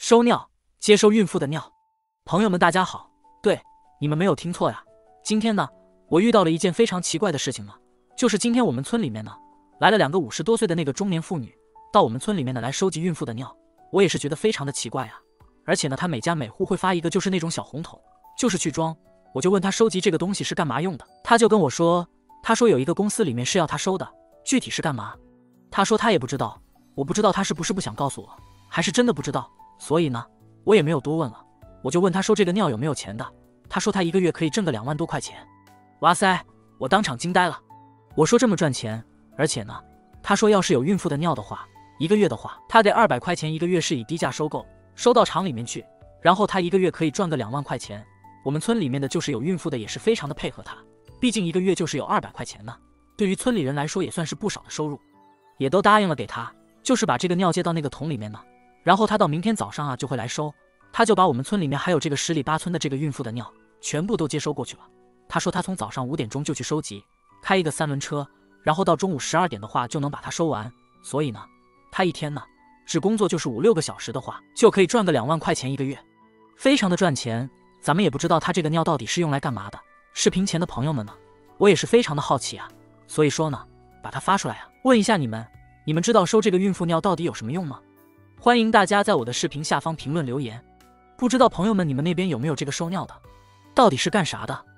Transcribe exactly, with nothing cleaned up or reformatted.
收尿，接收孕妇的尿。朋友们大家好，对，你们没有听错呀。今天呢，我遇到了一件非常奇怪的事情呢，就是今天我们村里面呢，来了两个五十多岁的那个中年妇女，到我们村里面呢来收集孕妇的尿。我也是觉得非常的奇怪啊。而且呢，她每家每户会发一个就是那种小红桶，就是去装。我就问她收集这个东西是干嘛用的，她就跟我说，她说有一个公司里面是要她收的，具体是干嘛，她说她也不知道。我不知道她是不是不想告诉我，还是真的不知道。所以呢，我也没有多问了。我就问她收这个尿有没有钱的，她说她一个月可以挣个两万多块钱。哇塞，我当场惊呆了。我说这么赚钱，而且呢，她说要是有孕妇的尿的话，一个月的话，她得二百块钱一个月，是以低价收购，收到厂里面去，然后她一个月可以赚个两万块钱。我们村里面的就是有孕妇的也是非常的配合她，毕竟一个月就是有二百块钱呢，对于村里人来说也算是不少的收入，也都答应了给她，就是把这个尿接到那个桶里面呢，然后她到明天早上啊就会来收。她就把我们村里面还有这个十里八村的这个孕妇的尿全部都接收过去了。她说她从早上五点钟就去收集，开一个三轮车，然后到中午十二点的话就能把它收完。所以呢，她一天呢只工作就是五六个小时的话，就可以赚个两万块钱一个月，非常的赚钱。咱们也不知道她这个尿到底是用来干嘛的。视频前的朋友们呢，我也是非常的好奇啊，所以说呢，把它发出来啊，问一下你们，你们知道收这个孕妇尿到底有什么用吗？欢迎大家在我的视频下方评论留言。不知道朋友们你们那边有没有这个收尿的，到底是干啥的？